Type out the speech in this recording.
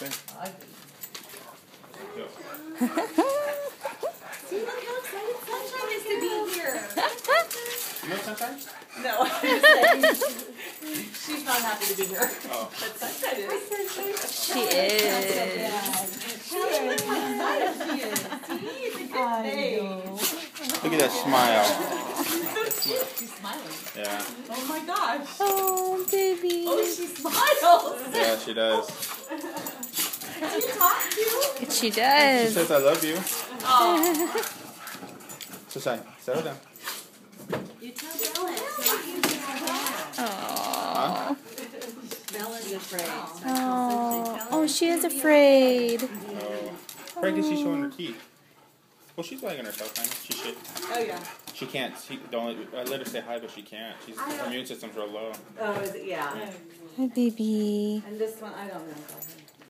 Go. See, look how excited Sunshine is to be here. You know Sunshine? No, I'm just saying. She's not happy to be here. Oh. But Sunshine is. She is. Look how excited she is. See, it's a good thing. Look at that smile. She's smiling. Yeah. Oh my gosh. Oh, baby. Oh, she smiles. Yeah, she does. Do you talk to? She She does. says I love you. Oh. Sunshine, settle down. You tell Bella. Oh. Bella's afraid. Oh, she is afraid. Oh. Frankly, she's showing her teeth. Well, she's wagging herself, honey. She should. Oh, yeah. She can't. I let her say hi, but she can't. Her immune system's real low. Oh, is it? Yeah. Hi, baby. And this one, I don't know about her.